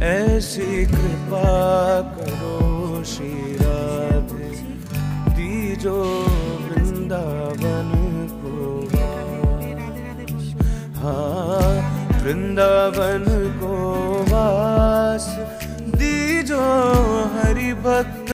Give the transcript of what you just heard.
ऐसी कृपा करो श्री राधे, दीजो वृंदावन को वास। हाँ, वृंदावन को वास दीजो हरि भक्त